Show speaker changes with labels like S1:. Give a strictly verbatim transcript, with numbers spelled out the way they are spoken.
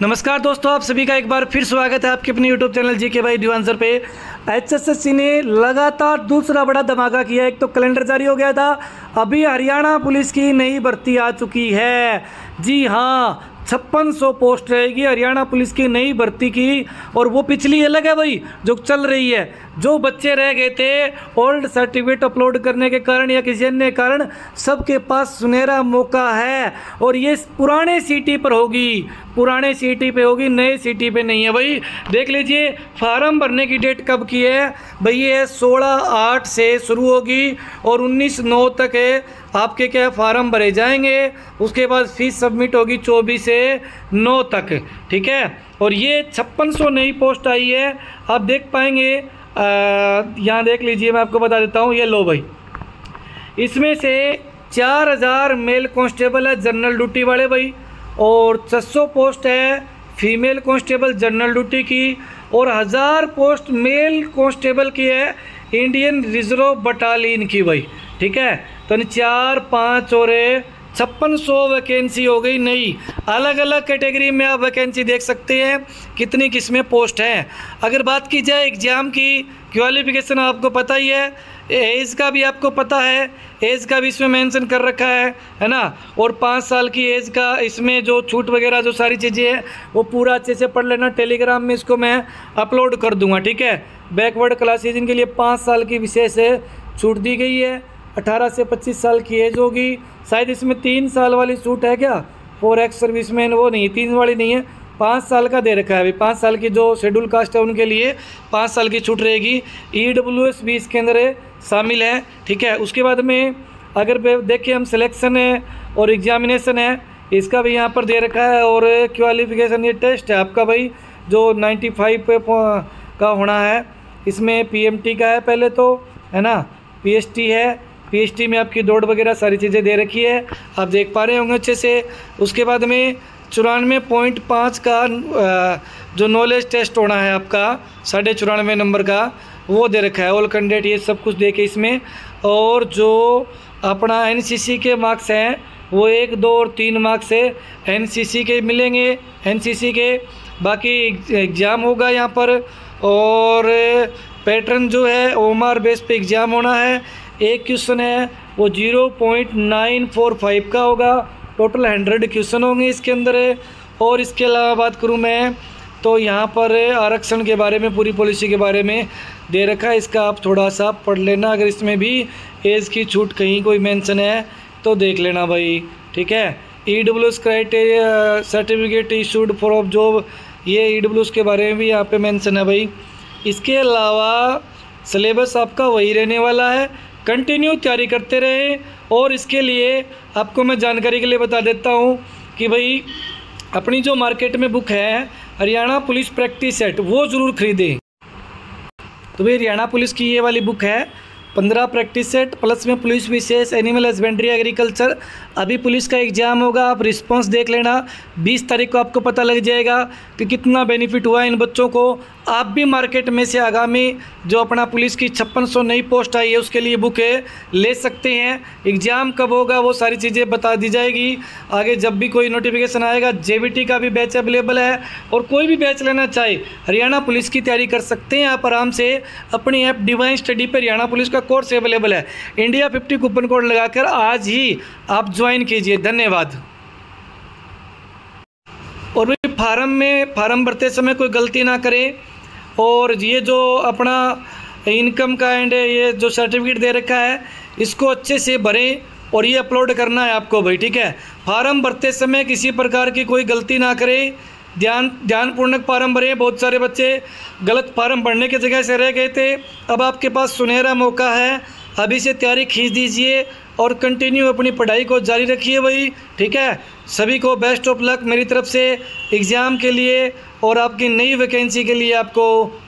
S1: नमस्कार दोस्तों, आप सभी का एक बार फिर स्वागत है आपके अपने यूट्यूब चैनल जी के भाई न्यू आंसर पे। एचएसएससी ने लगातार दूसरा बड़ा धमाका किया। एक तो कैलेंडर जारी हो गया था, अभी हरियाणा पुलिस की नई भर्ती आ चुकी है। जी हाँ, छप्पन सौ पोस्ट रहेगी हरियाणा पुलिस की नई भर्ती की। और वो पिछली अलग है भाई जो चल रही है। जो बच्चे रह गए थे ओल्ड सर्टिफिकेट अपलोड करने के कारण या किसी अन्य कारण, सबके पास सुनहरा मौका है। और ये पुराने सीटी पर होगी, पुराने सीटी पे होगी, नए सीटी पे नहीं है भाई। देख लीजिए फार्म भरने की डेट कब की है भाई, ये सोलह आठ से शुरू होगी और उन्नीस नौ तक है आपके क्या फार्म भरे जाएंगे। उसके बाद फीस सबमिट होगी चौबीस से नौ तक, ठीक है। और ये छप्पन सौ नई पोस्ट आई है, आप देख पाएंगे। यहाँ देख लीजिए, मैं आपको बता देता हूँ। ये लो भाई, इसमें से चार हज़ार मेल कांस्टेबल है जनरल ड्यूटी वाले भाई, और छह सौ पोस्ट है फीमेल कांस्टेबल जनरल ड्यूटी की, और हज़ार पोस्ट मेल कांस्टेबल की है इंडियन रिजर्व बटालियन की भाई, ठीक है। तो चार पाँच और छप्पन सौ वैकेंसी हो गई नई। अलग अलग कैटेगरी में आप वैकेंसी देख सकते हैं कितनी किस्में पोस्ट हैं। अगर बात की जाए एग्ज़ाम की, क्वालिफिकेशन आपको पता ही है, एज का भी आपको पता है, एज का भी इसमें मेंशन कर रखा है है ना। और पाँच साल की एज का इसमें जो छूट वगैरह जो सारी चीज़ें हैं वो पूरा अच्छे से पढ़ लेना। टेलीग्राम में इसको मैं अपलोड कर दूंगा, ठीक है। बैकवर्ड क्लासेज इनके लिए पाँच साल की विशेष छूट दी गई है। अठारह से पच्चीस साल की एज होगी। शायद इसमें तीन साल वाली छूट है क्या, फोर एक्स सर्विसमैन, वो नहीं, तीन वाली नहीं है, पाँच साल का दे रखा है अभी। पाँच साल की जो शेड्यूल कास्ट है उनके लिए पाँच साल की छूट रहेगी। ई डब्ल्यू एस भी इसके अंदर शामिल है, ठीक है। उसके बाद में अगर देखें हम, सिलेक्शन है और एग्जामिनेशन है, इसका भी यहाँ पर दे रखा है। और क्वालिफिकेशन, ये टेस्ट है आपका भाई जो नाइन्टी फाइव पे का होना है। इसमें पी एम टी का है पहले तो, है ना, पी एच टी है, पीएचडी में आपकी दौड़ वगैरह सारी चीज़ें दे रखी है, आप देख पा रहे होंगे अच्छे से। उसके बाद में चौरानवे पॉइंट पाँच का जो नॉलेज टेस्ट होना है आपका, साढ़े चौरानवे नंबर का, वो दे रखा है। ऑल कैंडिडेट ये सब कुछ देखे इसमें। और जो अपना एनसीसी के मार्क्स हैं वो एक दो और तीन मार्क्स से एनसीसी के मिलेंगे, एनसीसी के। बाकी एग्ज़ाम होगा यहाँ पर, और पैटर्न जो है ओमार बेस पे एग्ज़ाम होना है। एक क्वेश्चन है वो zero point nine four five का होगा। टोटल हंड्रेड क्वेश्चन होंगे इसके अंदर। और इसके अलावा बात करूं मैं तो यहाँ पर आरक्षण के बारे में, पूरी पॉलिसी के बारे में दे रखा है, इसका आप थोड़ा सा पढ़ लेना। अगर इसमें भी एज की छूट कहीं कोई मेंशन है तो देख लेना भाई, ठीक है। E W S criteria certificate issued for of job, ये ई डब्ल्यू एस के बारे में भी यहाँ पे मेंशन है भाई। इसके अलावा सिलेबस आपका वही रहने वाला है, कंटिन्यू तैयारी करते रहे। और इसके लिए आपको मैं जानकारी के लिए बता देता हूँ कि भाई अपनी जो मार्केट में बुक है हरियाणा पुलिस प्रैक्टिस सेट, वो ज़रूर खरीदें। तो भाई हरियाणा पुलिस की ये वाली बुक है, पंद्रह प्रैक्टिस सेट प्लस में पुलिस विशेष, एनिमल हस्बेंड्री, एग्रीकल्चर। अभी पुलिस का एग्ज़ाम होगा, आप रिस्पांस देख लेना। बीस तारीख को आपको पता लग जाएगा कि कितना बेनिफिट हुआ इन बच्चों को। आप भी मार्केट में से आगामी जो अपना पुलिस की छप्पन सौ नई पोस्ट आई है उसके लिए बुक ले सकते हैं। एग्ज़ाम कब होगा वो सारी चीज़ें बता दी जाएगी आगे, जब भी कोई नोटिफिकेशन आएगा। जेवीटी का भी बैच अवेलेबल है, और कोई भी बैच लेना चाहे हरियाणा पुलिस की तैयारी कर सकते हैं आप आराम से। अपनी ऐप डिवाइन स्टडी पर हरियाणा पुलिस का कोर्स अवेलेबल है। इंडिया फिफ्टी कूपन कोड लगाकर आज ही आप ज्वाइन कीजिए। धन्यवाद। और भी फार्म में फार्म भरते समय कोई गलती ना करें। और ये जो अपना इनकम का एंड ये जो सर्टिफिकेट दे रखा है इसको अच्छे से भरें, और ये अपलोड करना है आपको भाई, ठीक है। फार्म भरते समय किसी प्रकार की कोई गलती ना करें, ध्यान ध्यानपूर्वक फार्म भरें। बहुत सारे बच्चे गलत फार्म भरने की जगह से रह गए थे, अब आपके पास सुनहरा मौका है, अभी से तैयारी खींच दीजिए और कंटिन्यू अपनी पढ़ाई को जारी रखिए भाई, ठीक है। सभी को बेस्ट ऑफ लक मेरी तरफ से एग्ज़ाम के लिए और आपकी नई वैकेंसी के लिए आपको